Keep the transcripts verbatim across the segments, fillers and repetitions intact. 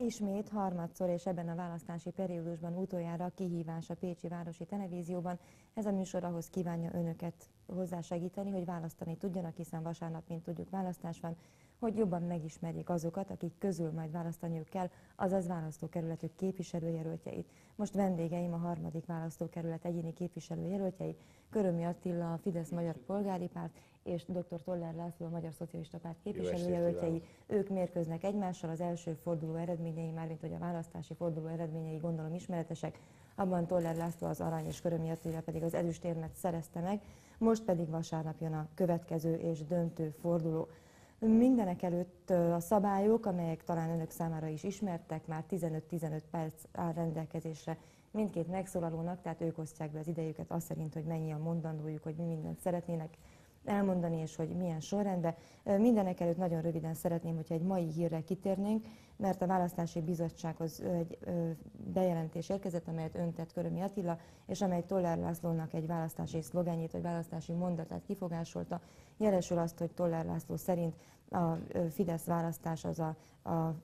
Ismét harmadszor és ebben a választási periódusban utoljára kihívás a Pécsi Városi Televízióban. Ez a műsor ahhoz kívánja önöket hozzásegíteni, hogy választani tudjanak, hiszen vasárnap, mint tudjuk, választás van, hogy jobban megismerjék azokat, akik közül majd választaniuk kell, azaz választókerületük képviselőjelöltjeit. Most vendégeim a harmadik választókerület egyéni képviselőjelöltjei, Körömi Attila, a Fidesz Magyar Polgári Párt, és dr. Toller László, a Magyar Szocialista Párt képviselőjelöltjei. Ők mérkőznek egymással, az első forduló eredményei, mármint hogy a választási forduló eredményei gondolom ismeretesek. Abban Toller László az arany és Körömi Attila pedig az ezüstérmet szerezte meg, most pedig vasárnap jön a következő és döntő forduló. Mindenek előtt a szabályok, amelyek talán önök számára is ismertek, már tizenöt-tizenöt perc áll rendelkezésre mindkét megszólalónak, tehát ők osztják be az idejüket azt szerint, hogy mennyi a mondandójuk, hogy mi mindent szeretnének elmondani, és hogy milyen sorrendben. Mindenek előtt nagyon röviden szeretném, hogyha egy mai hírre kitérnénk, mert a Választási Bizottsághoz egy bejelentés érkezett, amelyet öntett Körömi Attila, és amely Toller Lászlónak egy választási szlogenjét, vagy választási mondatát kifogásolta. Jelesül azt, hogy Toller László szerint a Fidesz választás az a, a, a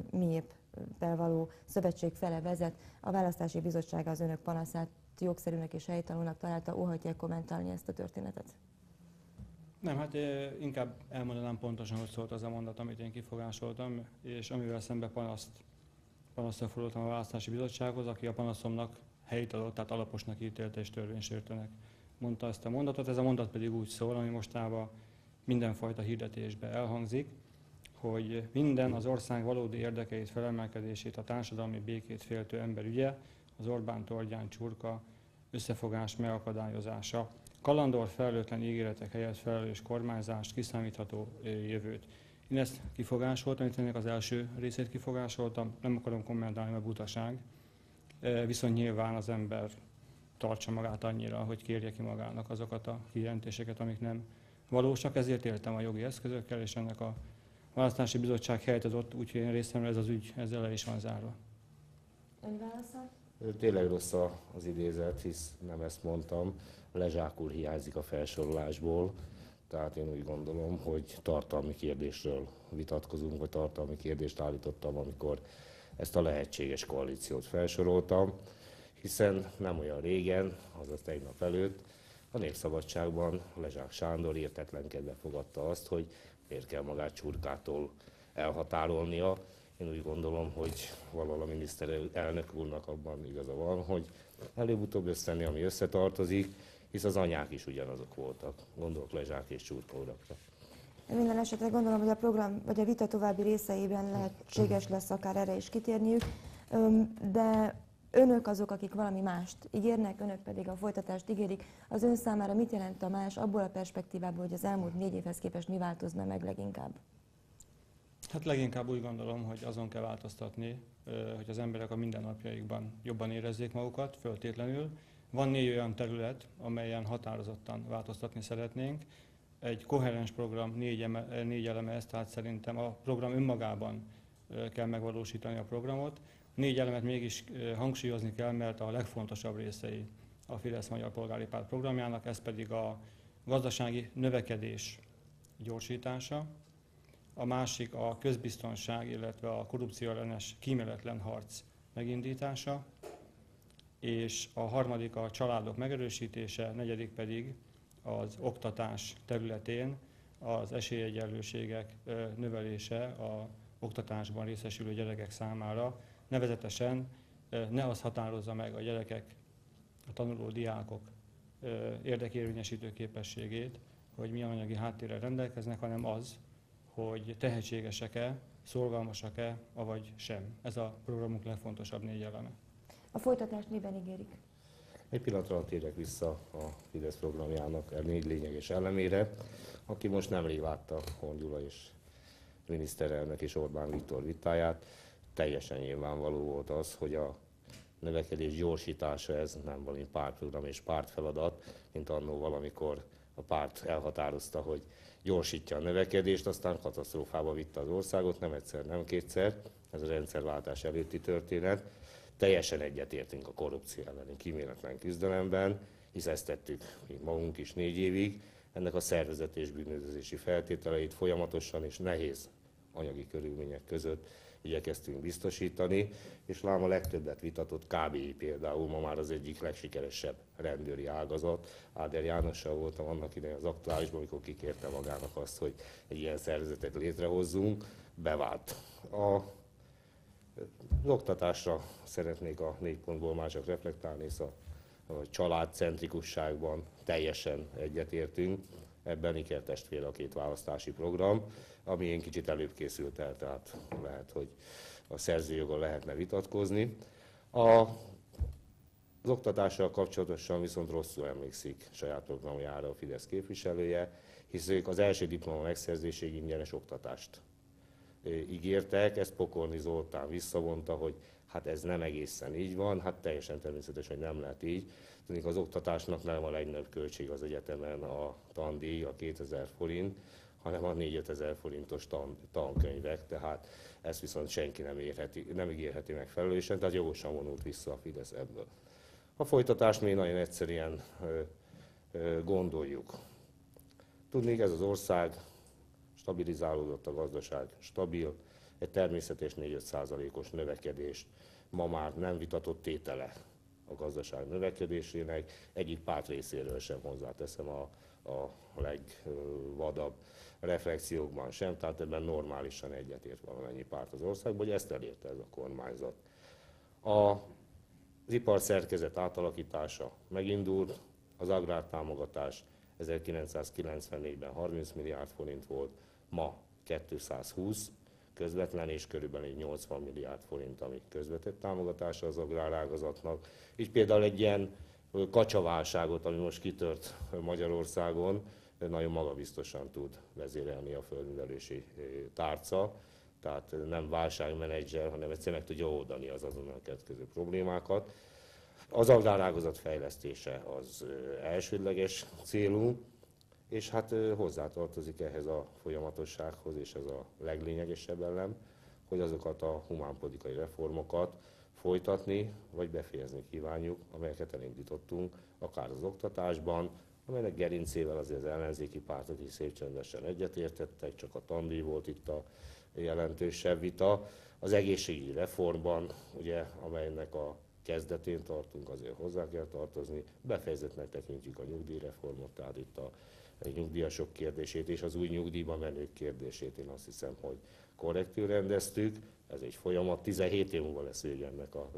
miépvel való szövetség fele vezet. A Választási Bizottság az önök panaszát jogszerűnek és helytalannak találta. Óhajtják kommentálni ezt a történetet? Nem, hát inkább elmondanám pontosan, hogy szólt az a mondat, amit én kifogásoltam, és amivel szembe panaszt, panaszra fordultam a Választási Bizottsághoz, aki a panaszomnak helyt adott, tehát alaposnak ítélte és törvénysértőnek mondta ezt a mondatot. Ez a mondat pedig úgy szól, ami mostában mindenfajta hirdetésbe elhangzik, hogy minden az ország valódi érdekeit, felemelkedését, a társadalmi békét féltő ember ügye, az Orbán Tordján csurka összefogás megakadályozása. Kalandor, felelőtlen ígéretek helyett felelős kormányzást, kiszámítható jövőt. Én ezt kifogásoltam, itt ennek az első részét kifogásoltam, nem akarom kommentálni, mert butaság. Viszont nyilván az ember tartsa magát annyira, hogy kérje ki magának azokat a kijelentéseket, amik nem valósak. Ezért éltem a jogi eszközökkel, és ennek a Választási Bizottság helyt adott, úgyhogy én részemről ez az ügy ezzel le is van zárva. Ön válaszol? Tényleg rossz az idézet, hisz nem ezt mondtam, lezsákul hiányzik a felsorolásból, tehát én úgy gondolom, hogy tartalmi kérdésről vitatkozunk, vagy tartalmi kérdést állítottam, amikor ezt a lehetséges koalíciót felsoroltam, hiszen nem olyan régen, azaz tegnap előtt, a Népszabadságban Lezsák Sándor értetlenkedve fogadta azt, hogy miért kell magát csurkától elhatárolnia. Én úgy gondolom, hogy valahol a miniszterelnök úrnak abban igaza van, hogy előbb-utóbb összenni, ami összetartozik, hisz az anyák is ugyanazok voltak. Gondolok Lezsák és Csurka urakra. Minden esetre gondolom, hogy a program vagy a vita további részeiben lehetséges lesz akár erre is kitérniük, de önök azok, akik valami mást ígérnek, önök pedig a folytatást ígérik. Az ön számára mit jelent a más abból a perspektívából, hogy az elmúlt négy évhez képest mi változna meg leginkább? Hát leginkább úgy gondolom, hogy azon kell változtatni, hogy az emberek a mindennapjaikban jobban érezzék magukat, föltétlenül. Van négy olyan terület, amelyen határozottan változtatni szeretnénk. Egy koherens program négy, eme, négy eleme ez, tehát szerintem a program önmagában kell megvalósítani a programot. Négy elemet mégis hangsúlyozni kell, mert a legfontosabb részei a Fidesz Magyar Polgári Párt programjának, ez pedig a gazdasági növekedés gyorsítása, a másik a közbiztonság, illetve a korrupció ellenes kíméletlen harc megindítása, és a harmadik a családok megerősítése, negyedik pedig az oktatás területén az esélyegyenlőségek növelése az oktatásban részesülő gyerekek számára. Nevezetesen ne az határozza meg a gyerekek, a tanuló diákok érdekérvényesítő képességét, hogy milyen anyagi háttérrel rendelkeznek, hanem az, hogy tehetségesek-e, szorgalmasak-e, avagy sem. Ez a programunk legfontosabb négy eleme. A folytatást miben ígérik? Egy pillanatra térjek vissza a Fidesz programjának a négy lényeges elemére, aki most nemrég látta Horn Gyula és miniszterelnök és Orbán Viktor vitáját. Teljesen nyilvánvaló volt az, hogy a növekedés gyorsítása ez nem valami pártprogram és pártfeladat, mint annó valamikor a párt elhatározta, hogy gyorsítja a növekedést, aztán katasztrófába vitte az országot, nem egyszer, nem kétszer, ez a rendszerváltás előtti történet. Teljesen egyetértünk a korrupció elleni kíméletlen küzdelemben, hisz ezt tettük mi magunk is négy évig. Ennek a szervezet és bűnözési feltételeit folyamatosan és nehéz anyagi körülmények között igyekeztünk biztosítani, és lám a legtöbbet vitatott ká bé i például ma már az egyik legsikeresebb rendőri ágazat. Áder Jánossal voltam annak idején az Aktuálisban, amikor kikérte magának azt, hogy egy ilyen szervezetet létrehozzunk, bevált. A Az oktatásra szeretnék a négy pontból már csak reflektálni, hisz a, a családcentrikusságban teljesen egyetértünk. Ebben ikertestvér a két választási program, ami én kicsit előbb készült el, tehát lehet, hogy a szerzőjogon lehetne vitatkozni. A, az oktatással kapcsolatosan viszont rosszul emlékszik saját programjára a Fidesz képviselője, hisz ők az első diploma megszerzéséig ingyenes oktatást ígértek, ezt Pokorni Zoltán visszavonta, hogy hát ez nem egészen így van, hát teljesen természetes, hogy nem lehet így. Tudjuk, az oktatásnak nem a legnagyobb költség az egyetemen a tandíj, a kétezer forint, hanem a négy-ötezer forintos tan, tankönyvek, tehát ezt viszont senki nem, érheti, nem ígérheti megfelelően, tehát jogosan vonult vissza a Fidesz ebből. A folytatást mi nagyon egyszerűen ö, ö, gondoljuk. Tudnék, ez az ország stabilizálódott, a gazdaság stabil, egy természetes négy-öt százalékos növekedést ma már nem vitatott tétele a gazdaság növekedésének, egyik párt részéről sem, hozzáteszem, a, a legvadabb reflexiókban sem, tehát ebben normálisan egyetért valamennyi párt az országban, hogy ezt elérte ez a kormányzat. A, az iparszerkezet átalakítása megindult, az agrártámogatás ezerkilencszázkilencvennégyben harminc milliárd forint volt, ma kétszázhúsz közvetlen és körülbelül nyolcvan milliárd forint, ami közvetett támogatása az agrárágazatnak. Így például egy ilyen kacsaválságot, ami most kitört Magyarországon, nagyon magabiztosan tud vezérelni a földművelési tárca, tehát nem válságmenedzser, hanem egyszerűen meg tudja oldani az azonnal keletkező problémákat. Az agrárágazat fejlesztése az elsődleges célú, és hát hozzátartozik ehhez a folyamatossághoz, és ez a leglényegesebb elem, hogy azokat a humánpolitikai reformokat folytatni, vagy befejezni kívánjuk, amelyeket elindítottunk, akár az oktatásban, amelynek gerincével azért az ellenzéki pártok is szép csendesen egyetértettek, csak a tandíj volt itt a jelentősebb vita. Az egészségügyi reformban, ugye, amelynek a kezdetén tartunk, azért hozzá kell tartozni, befejezetnek tekintjük a nyugdíjreformot, tehát itt a nyugdíjasok kérdését és az új nyugdíjba menők kérdését én azt hiszem, hogy korrektül rendeztük. Ez egy folyamat, tizenhét év múlva lesz vége ennek a,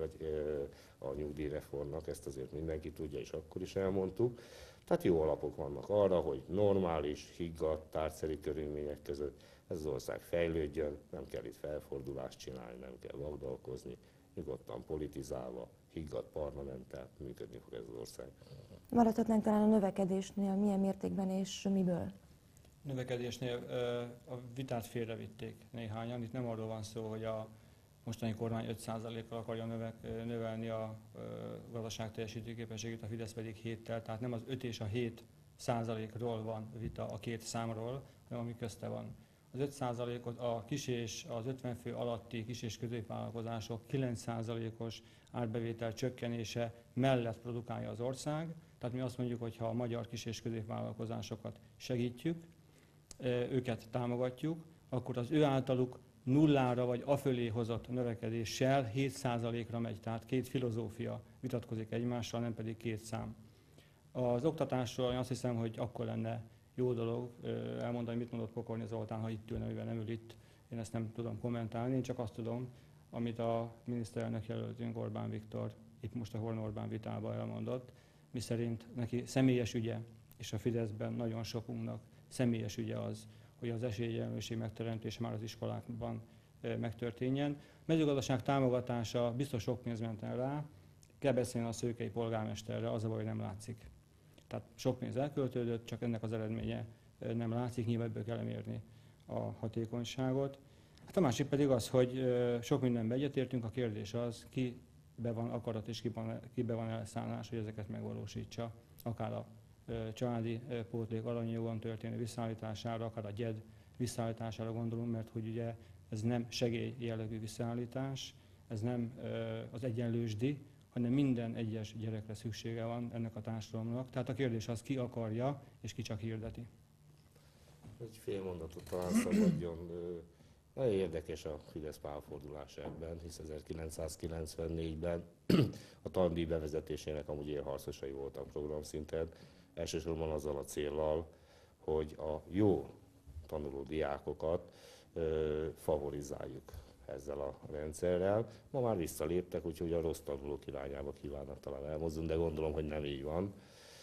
a nyugdíjreformnak, ezt azért mindenki tudja, és akkor is elmondtuk. Tehát jó alapok vannak arra, hogy normális, higgadt, tárgyszerű körülmények között ez az ország fejlődjön, nem kell itt felfordulást csinálni, nem kell vagdalkozni, nyugodtan politizálva, higgadt parlamenttel működni fog ez az ország. Maradhatnánk talán a növekedésnél, milyen mértékben és miből? Növekedésnél a vitát félrevitték néhányan. Itt nem arról van szó, hogy a mostani kormány öt százalékkal akarja növelni a gazdaság teljesítőképességét, a Fidesz pedig héttel, tehát nem az öt és a hét százalékról van vita, a két számról, hanem ami közte van. Az öt százalékot a kis és az ötven fő alatti kis és középvállalkozások kilenc százalékos árbevétel csökkenése mellett produkálja az ország. Tehát mi azt mondjuk, hogy ha a magyar kis és középvállalkozásokat segítjük, őket támogatjuk, akkor az ő általuk nullára vagy afölé hozott növekedéssel hét százalékra megy, tehát két filozófia vitatkozik egymással, nem pedig két szám. Az oktatásról én azt hiszem, hogy akkor lenne jó dolog elmondani, mit mondott Pokorni Zoltán, ha itt ülne, mivel nem ül itt. Én ezt nem tudom kommentálni, én csak azt tudom, amit a miniszterelnök jelöltünk Orbán Viktor itt most a Horn Orbán vitában elmondott, miszerint neki személyes ügye, és a Fideszben nagyon sokunknak személyes ügye az, hogy az esélyegyenlőség megteremtése már az iskolákban megtörténjen. A mezőgazdaság támogatása biztos sok pénz ment el rá, kell beszélni a szőkei polgármesterre, az a baj, hogy nem látszik. Tehát sok pénz elköltődött, csak ennek az eredménye nem látszik, nyilván ebből kell mérni a hatékonyságot. Hát a másik pedig az, hogy sok mindenben egyetértünk, a kérdés az, kibe van akarat és kibe van elszállás, hogy ezeket megvalósítsa, akár a családi pótlék aranyjogon történő visszaállítására, akár a gyed visszaállítására gondolunk, mert hogy ugye ez nem segélyjellegű visszaállítás, ez nem az egyenlősdi, hanem minden egyes gyerekre szüksége van ennek a társadalomnak. Tehát a kérdés az, ki akarja, és ki csak hirdeti. Egy fél mondatot talán szabadjon Nagyon érdekes a Fidesz pályafordulása ebben, hisz ezerkilencszázkilencvennégyben a tandíj bevezetésének amúgy élharcosai voltak programszinten, elsősorban azzal a céllal, hogy a jó tanuló diákokat ö, favorizáljuk ezzel a rendszerrel. Ma már visszaléptek, úgyhogy a rossz tanulók irányába kívánnak talán elmozdulni, de gondolom, hogy nem így van.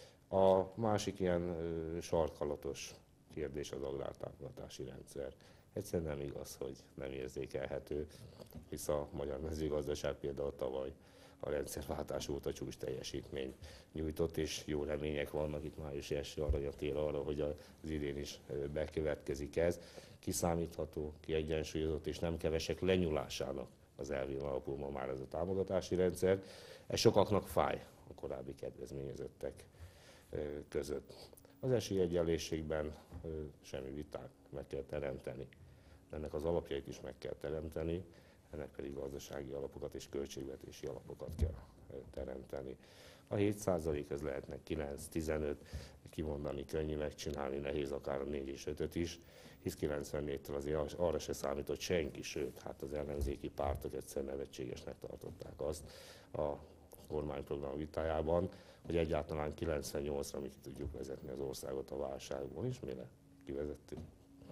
A másik ilyen ö, sarkalatos kérdés az agrártámogatási rendszer. Egyszerűen nem igaz, hogy nem érzékelhető, hisz a magyar mezőgazdaság például tavaly a rendszerváltás óta csúcs teljesítményt nyújtott, és jó remények vannak itt május első aranyat arra, hogy az idén is bekövetkezik ez. Kiszámítható, kiegyensúlyozott és nem kevesek lenyúlásának az elvén alapul ma már ez a támogatási rendszer. Ez sokaknak fáj a korábbi kedvezményezettek között. Az esélyegyenlőségben semmi vitát meg kell teremteni. Ennek az alapjait is meg kell teremteni, ennek pedig gazdasági alapokat és költségvetési alapokat kell teremteni. A hét százalék ez lehetnek kilenc, tizenöt, kimondani könnyű, megcsinálni nehéz, akár a négy és ötöt is, hisz kilencvennégytől azért arra se számított senki, sőt, hát az ellenzéki pártok egyszer nevetségesnek tartották azt a kormányprogram vitájában, hogy egyáltalán kilencvennyolcra mi ki tudjuk vezetni az országot a válságból, és mire kivezettük.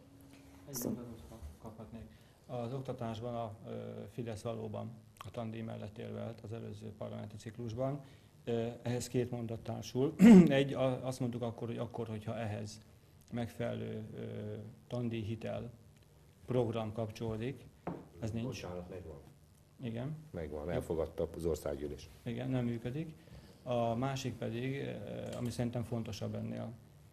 Egy gondolatot kaphatnék. Az oktatásban a Fidesz valóban a tandíj mellett érvelt az előző parlamenti ciklusban. Ehhez két mondat társul. Egy, azt mondtuk akkor, hogy akkor, hogyha ehhez megfelelő tandíjhitel program kapcsolódik, ez nincs. Bocsánat, megvan. Igen. Megvan, elfogadta az országgyűlés. Igen, nem működik. A másik pedig, ami szerintem fontosabb ennél.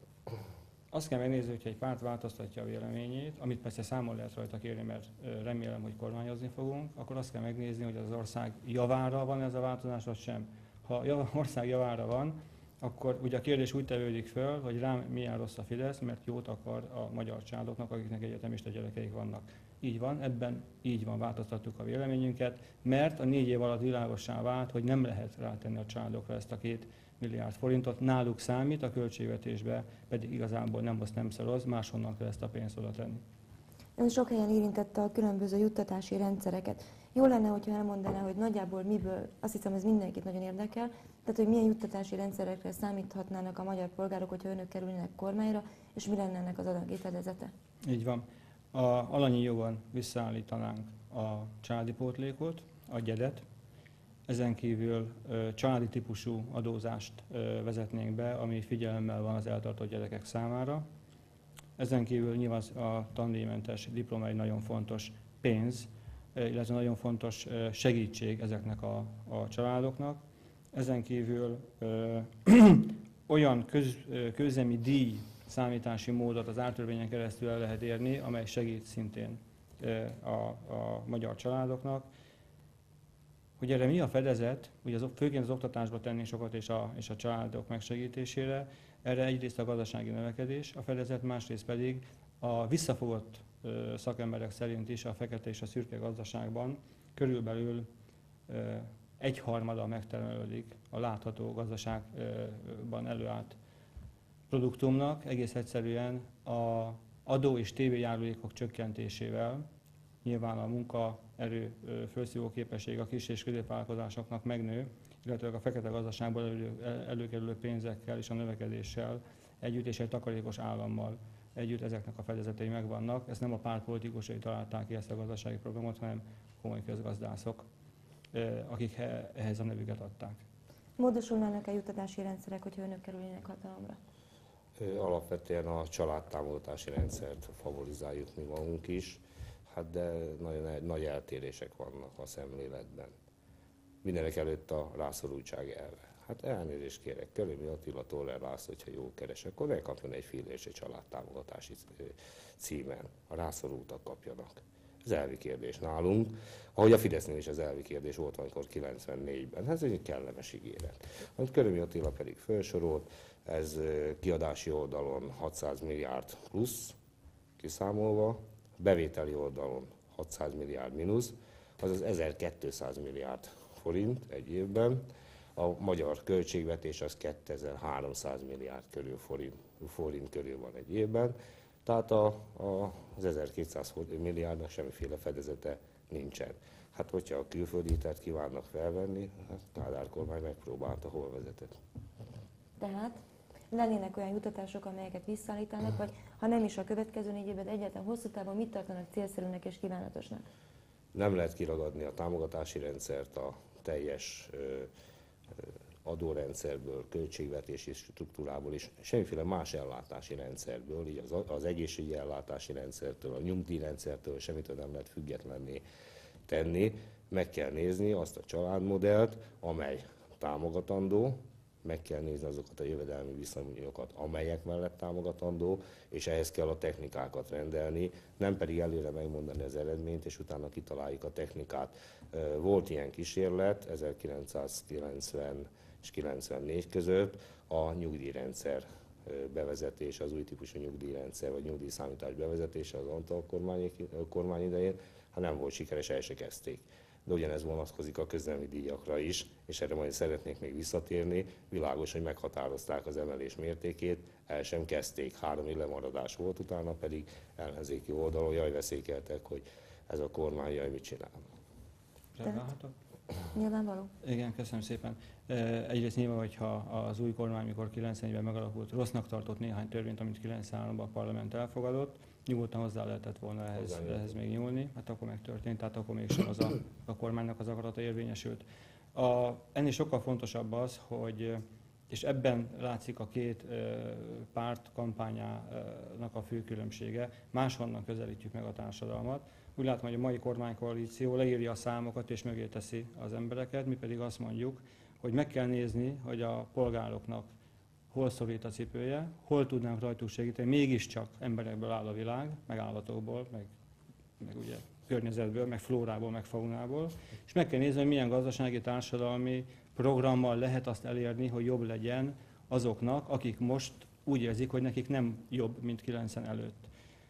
Azt kell megnézni, hogyha egy párt változtatja a véleményét, amit persze számon lehet rajta kérni, mert remélem, hogy kormányozni fogunk, akkor azt kell megnézni, hogy az ország javára van ez a változás, vagy sem. Ha az ország javára van, akkor ugye a kérdés úgy tevődik föl, hogy rám milyen rossz a Fidesz, mert jót akar a magyar családoknak, akiknek egyetemista gyerekeik vannak. Így van, ebben így van, változtattuk a véleményünket, mert a négy év alatt világossá vált, hogy nem lehet rátenni a családokra ezt a két milliárd forintot, náluk számít, a költségvetésbe pedig igazából nem hoz, nem szoroz, máshonnan kell ezt a pénzt oda tenni. Ön sok helyen érintette a különböző juttatási rendszereket. Jó lenne, hogyha elmondaná, hogy nagyjából miből, azt hiszem ez mindenkit nagyon érdekel, tehát hogy milyen juttatási rendszerekre számíthatnának a magyar polgárok, hogyha önök kerülnének kormányra, és mi lenne ennek az anyagi fedezete? Így van. A alanyi jogon visszaállítanánk a családi pótlékot, a gyedet, ezen kívül ö, családi típusú adózást ö, vezetnénk be, ami figyelemmel van az eltartott gyerekek számára. Ezen kívül nyilván a tandíjmentes diploma egy nagyon fontos pénz, illetve nagyon fontos segítség ezeknek a, a családoknak. Ezen kívül ö, olyan köz, közemi díj számítási módot az ártörvényen keresztül el lehet érni, amely segít szintén ö, a, a magyar családoknak. Hogy erre mi a fedezet, ugye az, főként az oktatásba tenni sokat és a, és a családok megsegítésére, erre egyrészt a gazdasági növekedés a fedezet, másrészt pedig a visszafogott ö, szakemberek szerint is a fekete és a szürke gazdaságban körülbelül ö, egyharmada megtermelődik a látható gazdaságban előállt produktumnak, egész egyszerűen az adó és tévéjárulékok csökkentésével, nyilván a munkaerő felszívó képesség a kis és középvállalkozásoknak megnő, illetve a fekete gazdaságból elő, előkerülő pénzekkel és a növekedéssel együtt és egy takarékos állammal együtt ezeknek a fedezetei megvannak. Ezt nem a pártpolitikusai találták ki ezt a gazdasági programot, hanem komoly közgazdászok, akik ehhez a nevüket adták. Módosulnának-e juttatási rendszerek, hogyha önök kerülnének hatalomra? Alapvetően a családtámogatási rendszert favorizáljuk mi magunk is, hát de nagyon nagy eltérések vannak a szemléletben. Mindenek előtt a rászorultság elve. Hát elnézést kérek, Körömi Attila Toller László, hogyha jól keres, akkor ne kapjon egy fillért egy családtámogatási címen. A rászorultak kapjanak. Ez elvi kérdés nálunk, ahogy a Fidesznél is az elvi kérdés volt amikor kilencvennégyben. Ez egy kellemes ígéret. Amit Körömi Attila pedig felsorolt, ez kiadási oldalon hatszáz milliárd plusz kiszámolva, bevételi oldalon hatszáz milliárd mínusz, azaz ezerkétszáz milliárd forint egy évben. A magyar költségvetés az kétezer-háromszáz milliárd körül forint, forint körül van egy évben. Tehát a, a, az ezerkétszáz milliárdnak semmiféle fedezete nincsen. Hát hogyha a külföldi hitelt kívánnak felvenni, hát Kádár kormány megpróbálta, hol vezetett. Tehát lennének olyan jutatások, amelyeket visszaállítanak, vagy ha nem is a következő négy évben, egyáltalán hosszú távon mit tartanak célszerűnek és kívánatosnak? Nem lehet kiragadni a támogatási rendszert a teljes ö, ö, adórendszerből, költségvetési struktúrából és semmiféle más ellátási rendszerből, így az, az egészségügyi ellátási rendszertől, a nyugdíjrendszertől semmit nem lehet függetlenné tenni. Meg kell nézni azt a családmodellt, amely támogatandó, meg kell nézni azokat a jövedelmi viszonyokat, amelyek mellett támogatandó, és ehhez kell a technikákat rendelni, nem pedig előre megmondani az eredményt, és utána kitaláljuk a technikát. Volt ilyen kísérlet ezerkilencszázkilencven és kilencvennégy között a nyugdíjrendszer bevezetése, az új típusú nyugdíjrendszer vagy nyugdíjszámítás bevezetése az Antal kormány, kormány idején, hát nem volt sikeres, el se kezdték. De ugyanez vonatkozik a közdelmi díjakra is, és erre majd szeretnék még visszatérni. Világos, hogy meghatározták az emelés mértékét, el sem kezdték. Három év lemaradás volt, utána pedig ellenzéki oldalon jaj veszékeltek, hogy ez a kormány jaj mit csinál. Reagálhatok? Nyilvánvaló. Igen, köszönöm szépen. Egyrészt nyilván, hogyha az új kormány, mikor kilencvenegyben megalakult, rossznak tartott néhány törvényt, amit kilencvenháromban a parlament elfogadott, nyugodtan hozzá lehetett volna ehhez, ehhez még nyúlni, hát akkor megtörtént, tehát akkor mégsem az a, a kormánynak az akarata érvényesült. A, ennél sokkal fontosabb az, hogy, és ebben látszik a két párt kampányának a fő különbsége, máshonnan közelítjük meg a társadalmat. Úgy látom, hogy a mai kormánykoalíció leírja a számokat és mögé teszi az embereket, mi pedig azt mondjuk, hogy meg kell nézni, hogy a polgároknak hol szorít a cipője, hol tudnánk rajtuk segíteni, mégiscsak emberekből áll a világ, meg állatokból, meg, meg ugye környezetből, meg flórából, meg faunából, és meg kell nézni, hogy milyen gazdasági, társadalmi programmal lehet azt elérni, hogy jobb legyen azoknak, akik most úgy érzik, hogy nekik nem jobb, mint kilencven előtt.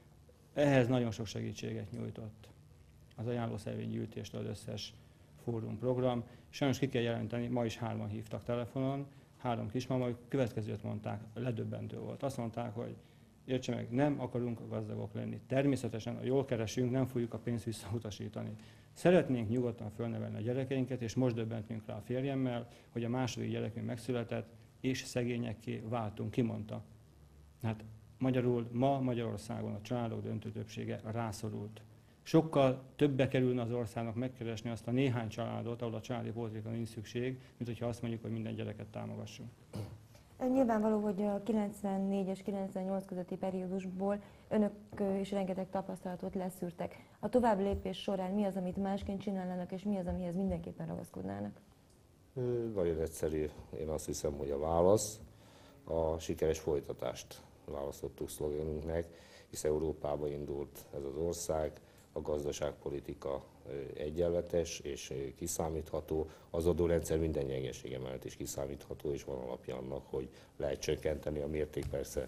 Ehhez nagyon sok segítséget nyújtott az ajánlószervénygyűjtéstől az összes fórum program. Sajnos ki kell jelenteni, ma is hárman hívtak telefonon, három kismama, ők következőt mondták, ledöbbentő volt. Azt mondták, hogy értse meg, nem akarunk gazdagok lenni. Természetesen, ha jól keresünk, nem fogjuk a pénzt visszautasítani. Szeretnénk nyugodtan fölnevelni a gyerekeinket, és most döbbentünk rá a férjemmel, hogy a második gyerekünk megszületett, és szegényekké váltunk, kimondta. Hát magyarul ma Magyarországon a családok döntő többsége rászorult. Sokkal többe kerülne az országnak megkeresni azt a néhány családot, ahol a családi politika nincs szükség, mint hogyha azt mondjuk, hogy minden gyereket támogassunk. Nyilvánvaló, hogy a kilencvennégy és kilencvennyolc közötti periódusból önök is rengeteg tapasztalatot leszűrtek. A tovább lépés során mi az, amit másként csinálnának, és mi az, amihez mindenképpen ragaszkodnának? Nagyon egyszerű, én azt hiszem, hogy a válasz a sikeres folytatást választottuk szlogenünknek, hisz Európába indult ez az ország, a gazdaságpolitika egyenletes és kiszámítható, az adórendszer minden gyengesége mellett is kiszámítható, és van alapja annak, hogy lehet csökkenteni, a mérték persze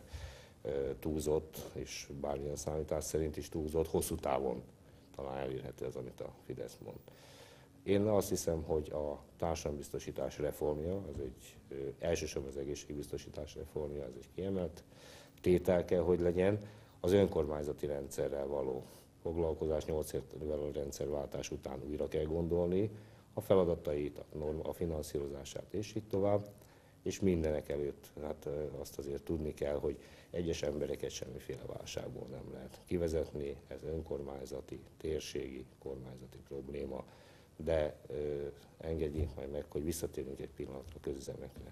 túlzott, és bármilyen számítás szerint is túlzott, hosszú távon talán elérhető ez, amit a Fidesz mond. Én azt hiszem, hogy a társadalombiztosítás reformja, az egy elsősorban az egészségbiztosítás reformja, ez egy kiemelt tétel kell, hogy legyen. Az önkormányzati rendszerrel való foglalkozás nyolc évvel a rendszerváltás után újra kell gondolni, a feladatait, a, norma, a finanszírozását és így tovább, és mindenek előtt hát azt azért tudni kell, hogy egyes embereket semmiféle válságból nem lehet kivezetni, ez önkormányzati, térségi, kormányzati probléma, de ö, engedjék majd meg, hogy visszatérünk egy pillanatra közüzemekre.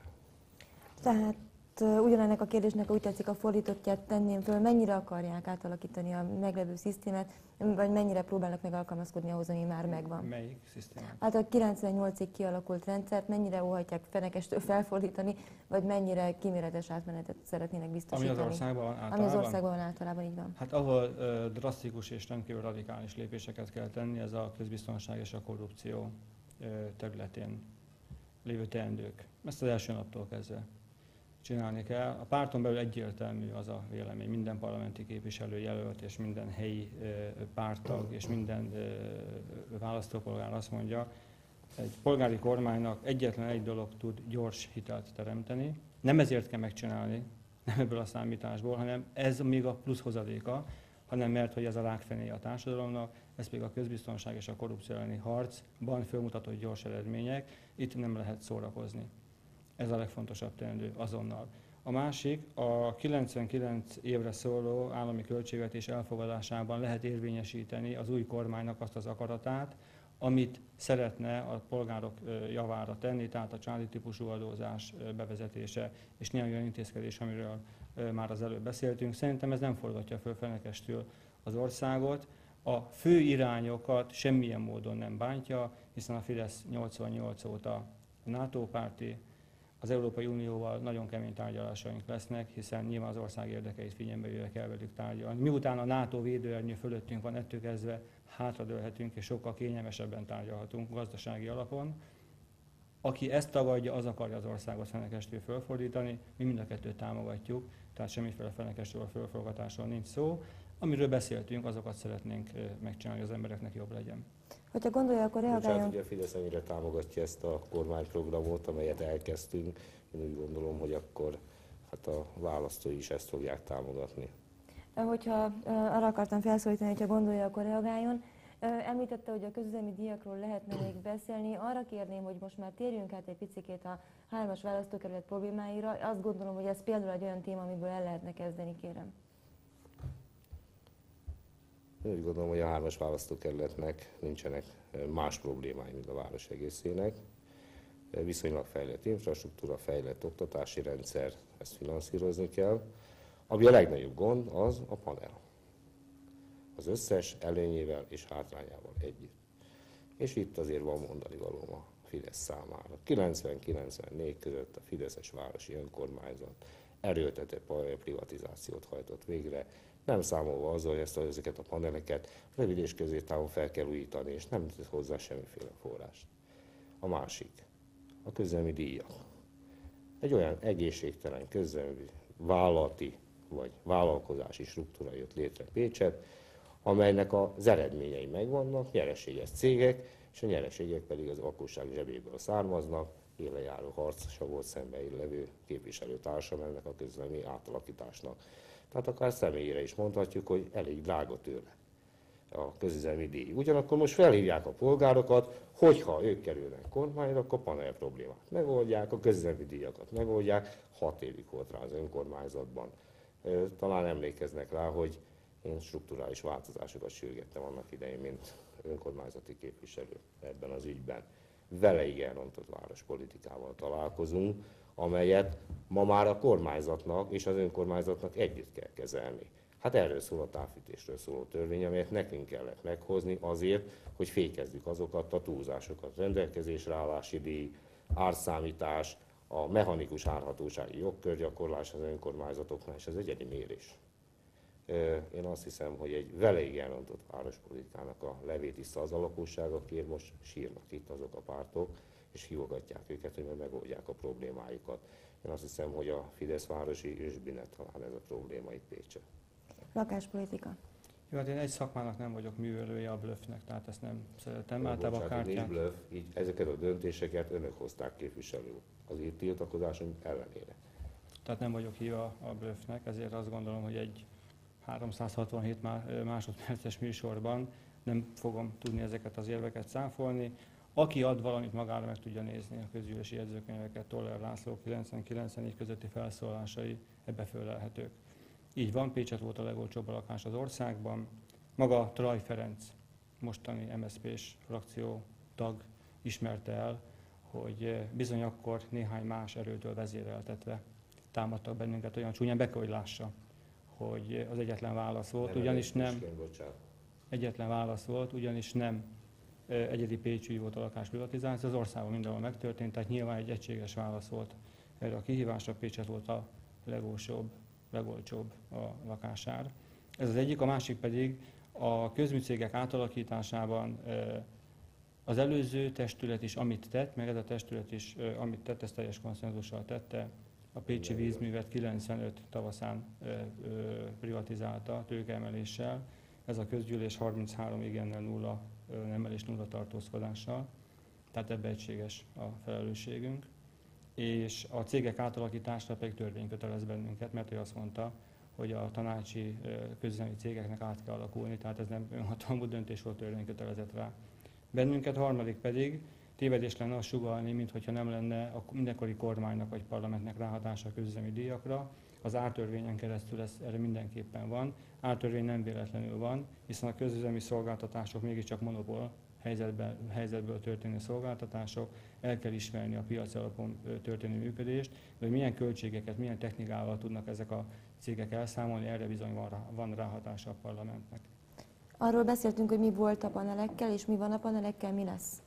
Tehát ugyanennek a kérdésnek úgy tetszik a fordítottját tenném föl, mennyire akarják átalakítani a meglevő szisztémát, vagy mennyire próbálnak meg alkalmazkodni ahhoz, ami már megvan? Melyik szisztémát? Hát a kilencvennyolcig kialakult rendszert mennyire óhajtják fenekestől felfordítani, vagy mennyire kíméletes átmenetet szeretnének biztosítani? Ami az országban általában? Ami az országban általában így van. Hát ahol uh, drasztikus és rendkívül radikális lépéseket kell tenni, ez a közbiztonság és a korrupció uh, területén lévő teendők. Ezt az első naptól kezdve csinálni kell. A párton belül egyértelmű az a vélemény, minden parlamenti képviselő jelölt és minden helyi párttag és minden választópolgár azt mondja, egy polgári kormánynak egyetlen egy dolog tud gyors hitelt teremteni. Nem ezért kell megcsinálni, nem ebből a számításból, hanem ez még a plusz hozadéka, hanem mert hogy ez a rákfenéje a társadalomnak, ez pedig a közbiztonság és a korrupció elleni harcban fölmutatott gyors eredmények, itt nem lehet szórakozni. Ez a legfontosabb teendő azonnal. A másik, a kilencvenkilenc évre szóló állami költségvetés elfogadásában lehet érvényesíteni az új kormánynak azt az akaratát, amit szeretne a polgárok javára tenni, tehát a családi típusú adózás bevezetése, és néhány olyan intézkedés, amiről már az előbb beszéltünk. Szerintem ez nem forgatja föl fenekestül az országot. A fő irányokat semmilyen módon nem bántja, hiszen a Fidesz nyolcvannyolc óta NATO párti, az Európai Unióval nagyon kemény tárgyalásaink lesznek, hiszen nyilván az ország érdekeit figyelembe véve kell velük tárgyalni. Miután a NATO védőernyő fölöttünk van, ettől kezdve hátradőlhetünk és sokkal kényelmesebben tárgyalhatunk gazdasági alapon. Aki ezt tagadja, az akarja az országot fenekestül fölfordítani, mi mind a kettőt támogatjuk, tehát semmiféle fenekestől fölforgatásról nincs szó. Amiről beszéltünk, azokat szeretnénk megcsinálni, hogy az embereknek jobb legyen. Hogyha gondolja, akkor reagáljon. Bocsánat, ugye a Fidesz ennyire támogatja ezt a kormányprogramot, amelyet elkezdtünk. Én úgy gondolom, hogy akkor hát a választói is ezt fogják támogatni. Hogyha arra akartam felszólítani, hogyha gondolja, akkor reagáljon. Említette, hogy a közüzemi díjakról lehetne még beszélni. Arra kérném, hogy most már térjünk át egy picikét a hármas választókerület problémáira. Azt gondolom, hogy ez például egy olyan téma, amiből el lehetne kezdeni, kérem. Én úgy gondolom, hogy a hármas választókerületnek nincsenek más problémái, mint a város egészének. Viszonylag fejlett infrastruktúra, fejlett oktatási rendszer, ezt finanszírozni kell. Ami a legnagyobb gond, az a panel. Az összes előnyével és hátrányával együtt. És itt azért van mondani valóm a Fidesz számára. kilencven-kilencvennégy között a Fideszes városi önkormányzat erőltetett privatizációt hajtott végre, nem számolva azzal, hogy ezt, ezeket a paneleket rövid és középtávon fel kell újítani, és nem tett hozzá semmiféle forrást. A másik, a közüzemi díjak. Egy olyan egészségtelen közüzemi vállalati vagy vállalkozási struktúra jött létre Pécset, amelynek az eredményei megvannak, nyereséges cégek, és a nyereségek pedig az lakosság zsebéből származnak, élejáró harcosa volt szemben levő képviselőtársam ennek a közüzemi átalakításnak. Tehát akár személyére is mondhatjuk, hogy elég drága tőle a közüzemi díj. Ugyanakkor most felhívják a polgárokat, hogyha ők kerülnek kormányra, akkor panel problémát megoldják, a közüzemi díjakat megoldják, hat évig volt rá az önkormányzatban. Talán emlékeznek rá, hogy én strukturális változásokat sürgettem annak idején, mint önkormányzati képviselő ebben az ügyben. Veleig elrontott várospolitikával találkozunk, amelyet ma már a kormányzatnak és az önkormányzatnak együtt kell kezelni. Hát erről szól a távfűtésről szóló törvény, amelyet nekünk kellett meghozni azért, hogy fékezzük azokat a túlzásokat. Rendelkezésre állási díj, árszámítás, a mechanikus árhatósági jogkörgyakorlás az önkormányzatoknál, és az egyedi mérés. Én azt hiszem, hogy egy veleig elrontott várospolitikának a levét iszta az a lakosság, akiért most sírnak itt azok a pártok, és hívogatják őket, hogy megoldják a problémájukat. Én azt hiszem, hogy a Fidesz városi ősbűne talán ez a probléma itt Pécset. Lakáspolitika. Jó, hát én egy szakmának nem vagyok művelője, a blöffnek, tehát ezt nem szeretem. Jó, Általában a bocsánat, kártyát. nincs blöff, így ezeket a döntéseket önök hozták képviselő az itt tiltakozásunk ellenére. Tehát nem vagyok híva a blöffnek, ezért azt gondolom, hogy egy háromszázhatvanhét másodperces műsorban nem fogom tudni ezeket az érveket száfolni. Aki ad valamit, magára meg tudja nézni a közgyűlési jegyzőkönyveket, Toller László kilencven-kilencvennégy közötti felszólásai ebbe fölelhetők. Így van, Pécset volt a legolcsóbb a lakás az országban. Maga Traj Ferenc, mostani em es zé pés frakció tag ismerte el, hogy bizony akkor néhány más erőtől vezéreltetve támadtak bennünket olyan csúnyán, be kell, hogy lássa, hogy az egyetlen válasz volt, Nem ugyanis nem, bocsánat. egyetlen válasz volt, ugyanis nem egyedi pécsügy volt a lakásprivatizáció, az országban mindenhol megtörtént, tehát nyilván egy egységes válasz volt erre a kihívásra. Pécset volt a legolcsóbb, legolcsóbb a lakásár. Ez az egyik, a másik pedig a közműcégek átalakításában az előző testület is, amit tett, meg ez a testület is, amit tett, ezt teljes konszenzussal tette. A pécsi vízművet kilencvenöt tavaszán privatizálta tőkeemeléssel. Ez a közgyűlés harminchárom igennel, nulla nem emelés, nulla tartózkodással. Tehát ebbe egységes a felelősségünk. és a cégek átalakításra pedig törvény kötelez bennünket, mert ő azt mondta, hogy a tanácsi közüzemi cégeknek át kell alakulni, tehát ez nem önhatalmú döntés volt, törvény kötelezett rá bennünket. Harmadik pedig tévedés lenne azt sugallni, mintha nem lenne a mindenkori kormánynak vagy parlamentnek ráhatása a közüzemi díjakra. Az ártörvényen keresztül ez erre mindenképpen van. Ártörvény nem véletlenül van, hiszen a közüzemi szolgáltatások mégiscsak monopól helyzetben, helyzetből történő szolgáltatások, el kell ismerni a piaci alapon történő működést, de hogy milyen költségeket, milyen technikával tudnak ezek a cégek elszámolni, erre bizony van, rá, van ráhatása a parlamentnek. Arról beszéltünk, hogy mi volt a panelekkel, és mi van a panelekkel, mi lesz?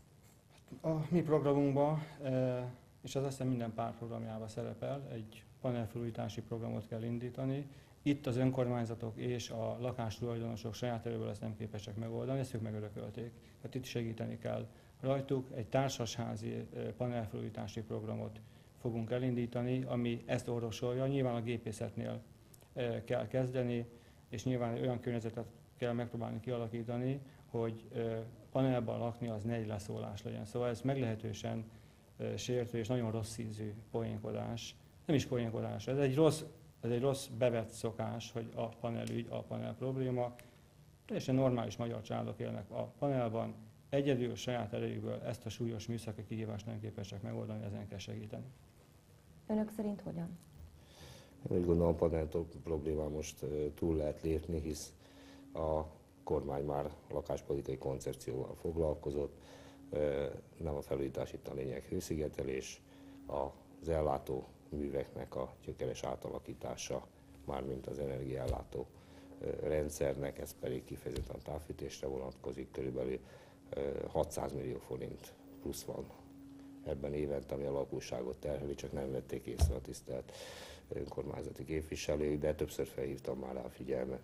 A mi programunkban, és az azt hiszem minden párt programjában szerepel, egy panelfelújítási programot kell indítani. Itt az önkormányzatok és a lakástulajdonosok saját erőből ezt nem képesek megoldani, ezt ők megörökölték. Tehát itt segíteni kell rajtuk. Egy társasházi panelfelújítási programot fogunk elindítani, ami ezt orvosolja. Nyilván a gépészetnél kell kezdeni, és nyilván olyan környezetet kell megpróbálni kialakítani, hogy panelban lakni az ne egy leszólás legyen. Szóval ez meglehetősen sértő és nagyon rossz ízű poénkodás. Nem is poénkodás, ez egy rossz, ez egy rossz bevett szokás, hogy a panelügy, a panel probléma. Teljesen normális magyar családok élnek a panelban, egyedül saját erejükből ezt a súlyos műszaki kihívást nem képesek megoldani, ezen kell segíteni. Önök szerint hogyan? Én úgy gondolom, a panel problémán most túl lehet lépni, hisz a kormány már lakáspolitikai koncepcióval foglalkozott, nem a felújítás itt a lényeg, hőszigetelés, az ellátó műveknek a gyökeres átalakítása, mármint az energiaellátó rendszernek, ez pedig kifejezetten a távfűtésre vonatkozik, körülbelül hatszáz millió forint plusz van ebben évente, ami a lakosságot terheli, csak nem vették észre a tisztelt önkormányzati képviselők, de többször felhívtam már rá a figyelmet.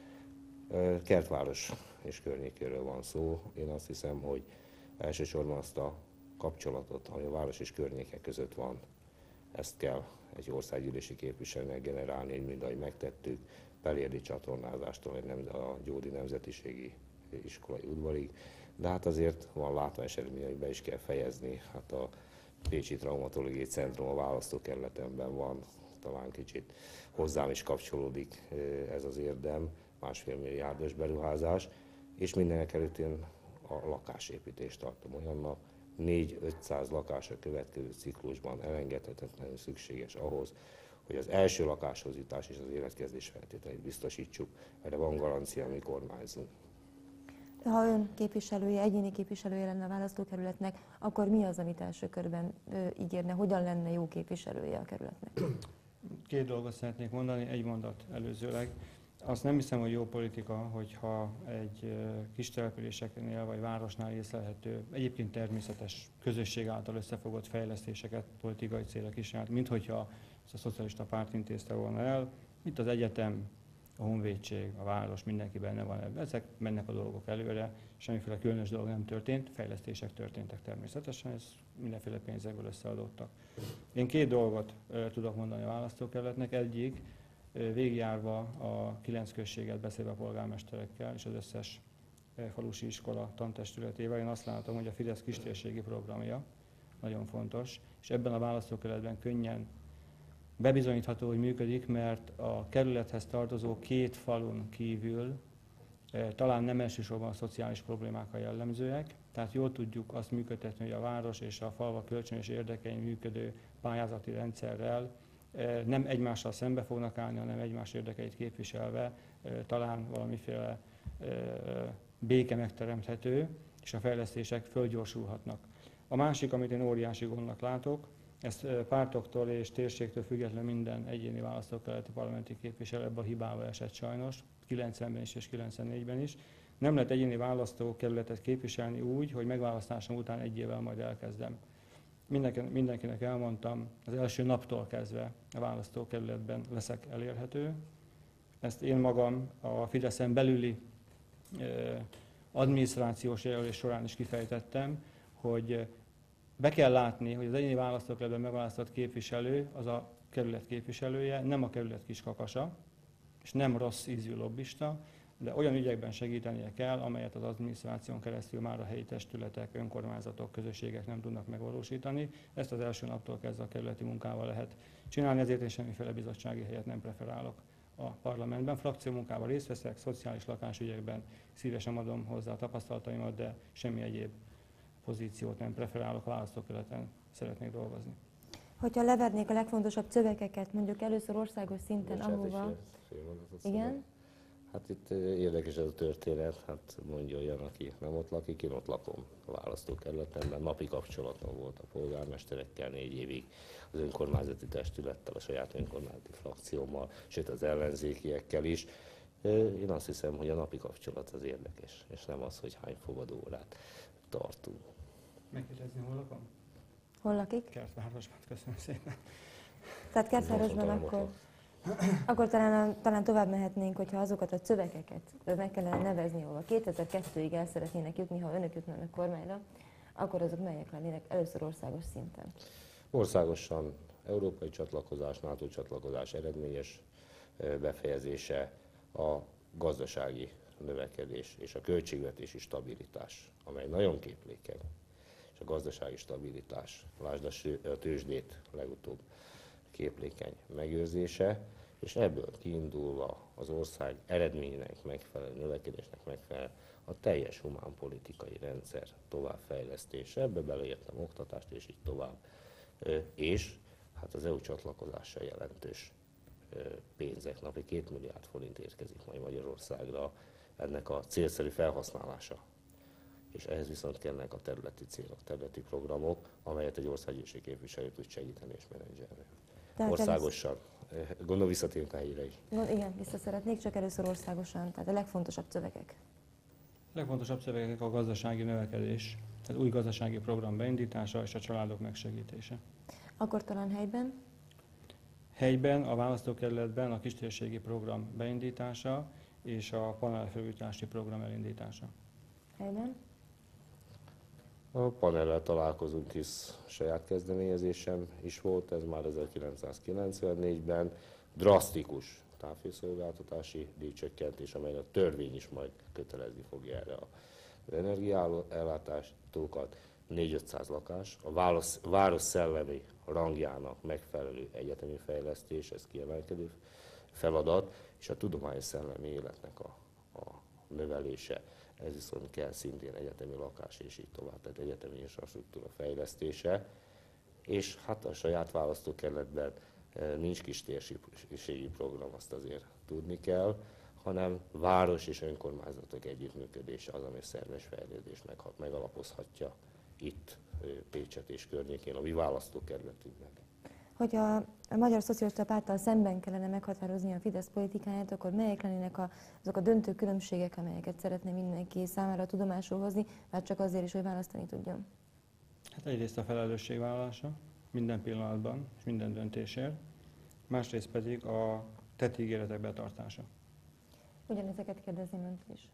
Kertváros és környékéről van szó. Én azt hiszem, hogy elsősorban azt a kapcsolatot, ami a város és környéke között van, ezt kell egy országgyűlési képviselőnek generálni, így mind ahogy megtettük, Pelérdi csatornázástól a Gyódi Nemzetiségi Iskolai udvarig, de hát azért van látványos eredmény, hogy be is kell fejezni. Hát a Pécsi Traumatológiai Centrum a választókerületemben van, talán kicsit hozzám is kapcsolódik ez az érdem, másfél milliárdos beruházás, és mindenek előtt én a lakásépítést tartom olyannak, négy-ötszáz lakás a következő ciklusban elengedhetetlenül szükséges ahhoz, hogy az első lakáshoz jutás és az életkezdés feltételeit biztosítsuk. Erre van garancia, mi kormányzunk. Ha ön képviselője, egyéni képviselője lenne a választókerületnek, akkor mi az, amit első körben ö, ígérne? Hogyan lenne jó képviselője a kerületnek? Két dolgot szeretnék mondani, egy mondat előzőleg. Azt nem hiszem, hogy jó politika, hogyha egy kis településeknél vagy városnál észlelhető, egyébként természetes közösség által összefogott fejlesztéseket politikai célra kísérlet, mint hogyha ezt a szocialista párt intézte volna el. Itt az egyetem, a honvédség, a város, mindenki benne van ebben. Ezek mennek a dolgok előre, semmiféle különös dolog nem történt, fejlesztések történtek természetesen, ez mindenféle pénzekből összeadódtak. Én két dolgot uh, tudok mondani a választókerületnek. Egyik, végigjárva a kilenc községet, beszélve a polgármesterekkel és az összes falusi iskola tantestületével, én azt látom, hogy a Fidesz kistérségi programja nagyon fontos, és ebben a választókerületben könnyen bebizonyítható, hogy működik, mert a kerülethez tartozó két falun kívül talán nem elsősorban a szociális problémák a jellemzőek, tehát jól tudjuk azt működtetni, hogy a város és a falvak kölcsönös érdekein működő pályázati rendszerrel nem egymással szembe fognak állni, hanem egymás érdekeit képviselve talán valamiféle béke megteremthető, és a fejlesztések fölgyorsulhatnak. A másik, amit én óriási gondnak látok, ezt pártoktól és térségtől függetlenül minden egyéni választókerületi parlamenti képviselő ebbe a hibába esett sajnos, kilencvenben is és kilencvennégyben is. Nem lehet egyéni választókerületet képviselni úgy, hogy megválasztásom után egy évvel majd elkezdem. Mindenkinek elmondtam, az első naptól kezdve a választókerületben leszek elérhető. Ezt én magam a Fideszen belüli adminisztrációs jelölés során is kifejtettem, hogy be kell látni, hogy az egyéni választókerületben megválasztott képviselő az a kerület képviselője, nem a kerület kiskakasa, és nem rossz ízű lobbista, de olyan ügyekben segítenie kell, amelyet az adminisztráción keresztül már a helyi testületek, önkormányzatok, közösségek nem tudnak megvalósítani. Ezt az első naptól kezdve a kerületi munkával lehet csinálni, ezért én semmiféle bizottsági helyet nem preferálok a parlamentben. Frakciómunkában részt veszek, szociális lakásügyekben szívesen adom hozzá a tapasztalataimat, de semmi egyéb pozíciót nem preferálok, a választókerületen szeretnék dolgozni. Hogyha levernék a legfontosabb szövegeket, mondjuk először országos szinten, Bocsánat, ahova... és fél mondatot Igen? szabad. Hát itt érdekes ez a történet, hát mondja olyan, aki nem ott lakik, én ott lakom a választókerületemben, napi kapcsolatom volt a polgármesterekkel négy évig, az önkormányzati testülettel, a saját önkormányzati frakciómmal, sőt az ellenzékiekkel is. Én azt hiszem, hogy a napi kapcsolat az érdekes, és nem az, hogy hány fogadóórát tartunk. Megkérdezni, hol lakom? Hol lakik? Kertvárosban, köszönöm szépen. Tehát Kertvárosban akkor, akkor talán, talán tovább mehetnénk, hogyha azokat a szövegeket meg kellene nevezni, ahol kétezer-kettőig el szeretnének jutni, ha önök jutnának kormányra, akkor azok melyek lennének először országos szinten? Országosan európai csatlakozás, NATO csatlakozás eredményes befejezése, a gazdasági növekedés és a költségvetési stabilitás, amely nagyon képlékeny, és a gazdasági stabilitás, lásd a tőzsdét legutóbb képlékeny megőrzése, és ebből kiindulva az ország eredménynek megfelelő, növekedésnek megfelelő a teljes humánpolitikai rendszer továbbfejlesztése, ebbe beleértem oktatást és így tovább, és hát az é u csatlakozással jelentős pénzek, napi két milliárd forint érkezik majd Magyarországra, ennek a célszerű felhasználása. És ehhez viszont kellnek a területi célok, területi programok, amelyet egy országgyűlési képviselő tud segíteni és menedzselni. Országosan. Gondolom visszatérünk a helyére is. Igen, vissza szeretnék, csak először országosan, tehát a legfontosabb szövegek. A legfontosabb szövegek a gazdasági növekedés, tehát új gazdasági program beindítása és a családok megsegítése. Akkor talán helyben? Helyben, a választókerületben a kistérségi program beindítása és a panelfelújítási program elindítása. Helyben? A panellel találkozunk, hisz saját kezdeményezésem is volt, ez már ezerkilencszázkilencvennégyben. Drasztikus távhőszolgáltatási díjcsökkentés, amely a törvény is majd kötelezni fogja erre az energiaellátást, négy-ötszáz lakás, a város, város szellemi rangjának megfelelő egyetemi fejlesztés, ez kiemelkedő feladat, és a tudományos szellemi életnek a, a növelése. Ez viszont kell szintén egyetemi lakás és így tovább, tehát egyetemi infrastruktúra fejlesztése. És hát a saját választókerületben nincs kistérségi program, azt azért tudni kell, hanem város és önkormányzatok együttműködése az, ami szerves fejlődést megalapozhatja itt Pécset és környékén, a mi választókerületünknek. Hogy a, a Magyar Szocialista Párttal szemben kellene meghatározni a Fidesz politikáját, akkor melyek lennének a, azok a döntő különbségek, amelyeket szeretne mindenki számára tudomásul hozni, már csak azért is, hogy választani tudjon? Hát egyrészt a felelősségvállalása minden pillanatban és minden döntésért, másrészt pedig a tett ígéretek betartása. Ugyanezeket kérdezném öntől is.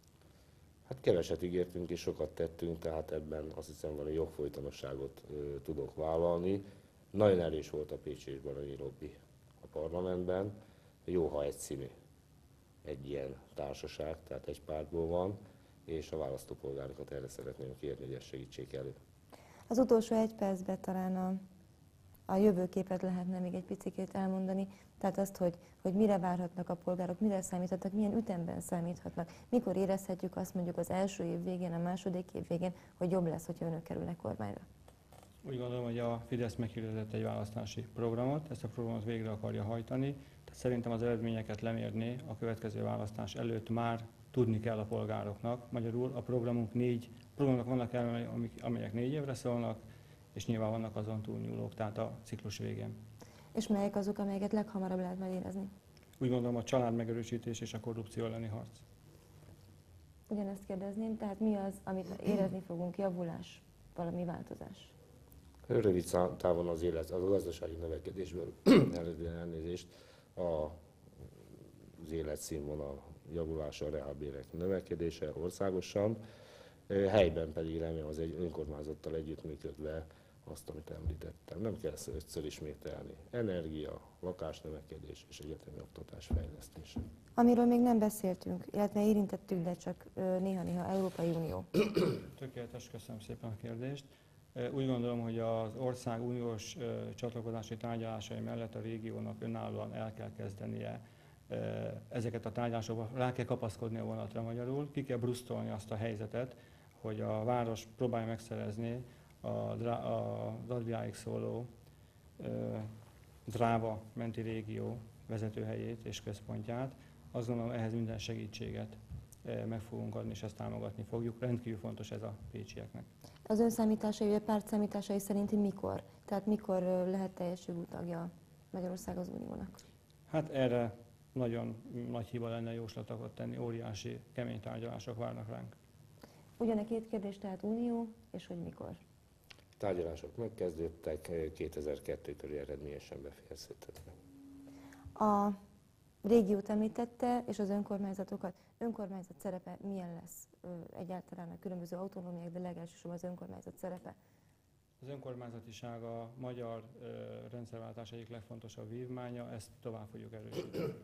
Hát keveset ígértünk és sokat tettünk, tehát ebben azt hiszem valami jogfolytonosságot ö, tudok vállalni. Nagyon erős volt a pécsi és baranyi lobby a parlamentben. Jó, ha egyszínű egy ilyen társaság, tehát egy pártból van, és a választópolgárokat erre szeretném kérni, hogy ezt segítsék elő. Az utolsó egy percben talán a, a jövőképet lehetne még egy picikét elmondani, tehát azt, hogy, hogy mire várhatnak a polgárok, mire számíthatnak, milyen ütemben számíthatnak, mikor érezhetjük azt mondjuk az első év végén, a második év végén, hogy jobb lesz, hogyha önök kerülnek kormányra. Úgy gondolom, hogy a Fidesz meghirdetett egy választási programot, ezt a programot végre akarja hajtani, tehát szerintem az eredményeket lemérni a következő választás előtt már tudni kell a polgároknak. Magyarul a programunk négy, programok vannak el, amelyek négy évre szólnak, és nyilván vannak azon túlnyúlók, tehát a ciklus végén. És melyek azok, amelyeket leghamarabb lehet majd érezni? Úgy gondolom a család megerősítés és a korrupció elleni harc. Ugyanezt kérdezném, tehát mi az, amit érezni fogunk, javulás, valami változás? Rövid távon az élet, az a gazdasági növekedésből eredően elnézést, a, az életszínvonal javulása, a reálbérek növekedése országosan, helyben pedig remélem az egy önkormányzattal együttműködve azt, amit említettem. Nem kell ezt ötször ismételni. Energia, lakásnövekedés és egyetemi oktatás fejlesztése. Amiről még nem beszéltünk, illetve érintettük, de csak ö, néha-néha Európai Unió. Tökéletes, köszönöm szépen a kérdést. Úgy gondolom, hogy az ország uniós csatlakozási tárgyalásai mellett a régiónak önállóan el kell kezdenie ezeket a tárgyalásokat, rá kell kapaszkodni a vonatra magyarul, ki kell brusztolni azt a helyzetet, hogy a város próbálja megszerezni a, az Adriáig szóló Dráva menti régió vezetőhelyét és központját. Azt gondolom, ehhez minden segítséget meg fogunk adni, és ezt támogatni fogjuk. Rendkívül fontos ez a pécsieknek. Az ön számításai, vagy párt számításai szerint mikor? Tehát mikor lehet teljes jogú tagja Magyarország az Uniónak? Hát erre nagyon nagy hiba lenne jóslatokat tenni, óriási, kemény tárgyalások várnak ránk. Ugyanek két kérdés, tehát Unió, és hogy mikor? Tárgyalások megkezdődtek, kétezer-kettő körül eredményesen befejeződtek. A régiót említette, és az önkormányzatokat. Önkormányzat szerepe milyen lesz ö, egyáltalán a különböző autonómiák, de legelsősorban az önkormányzat szerepe? Az önkormányzatiság a magyar ö, rendszerváltás egyik legfontosabb vívmánya, ezt tovább fogjuk erősíteni.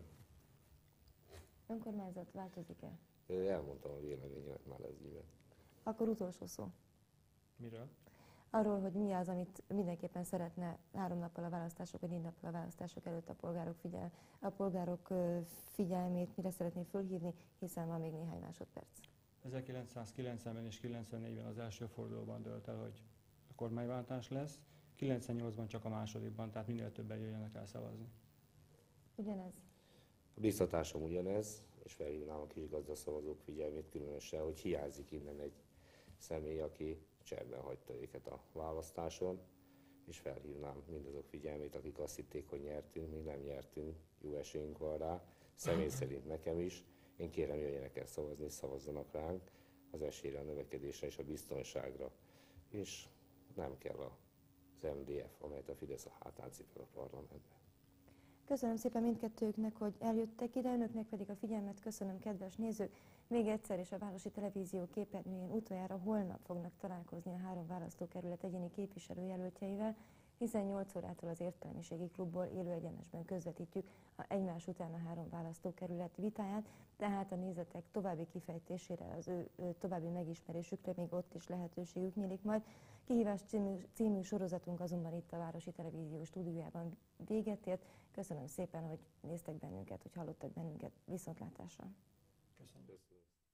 Önkormányzat változik-e? Elmondtam a véleményemet már ez ügyben. Akkor utolsó szó. Miről? Arról, hogy mi az, amit mindenképpen szeretne három nappal a választások, vagy négy nappal a választások előtt a polgárok, figyel, a polgárok figyelmét, mire szeretné fölhívni, hiszen van még néhány másodperc. ezerkilencszázkilencvenben és kilencvennégyben az első fordulóban dölt el, hogy a kormányváltás lesz, kilencvennyolcban csak a másodikban, tehát minél többen jöjjenek el szavazni. Ugyanez. A biztatásom ugyanez, és felhívnám a kisgazdaszavazók figyelmét különösen, hogy hiányzik innen egy személy, aki cserben hagyta őket a választáson, és felhívnám mindazok figyelmét, akik azt hitték, hogy nyertünk, mi nem nyertünk, jó esélyünk van rá, személy szerint nekem is. Én kérem, jöjjenek el szavazni, és szavazzanak ránk az esélyre, a növekedésre és a biztonságra. És nem kell az em dé ef, amelyet a Fidesz a hátán cipel a parlamentben. Köszönöm szépen mindkettőknek, hogy eljöttek ide, önöknek pedig a figyelmet köszönöm, kedves nézők. Még egyszer, és a Városi Televízió képernyőjén utoljára holnap fognak találkozni a három választókerület egyéni képviselőjelöltjeivel, hiszen nyolc órától az Értelmiségi Klubból élő egyenesben közvetítjük a egymás után a három választókerület vitáját, tehát a nézetek további kifejtésére, az ő, ő további megismerésükre még ott is lehetőségük nyílik majd. Kihívás című, című sorozatunk azonban itt a Városi Televízió stúdiójában véget ért. Köszönöm szépen, hogy néztek bennünket, hogy hallottak bennünket. Viszontlátásra! Köszönöm.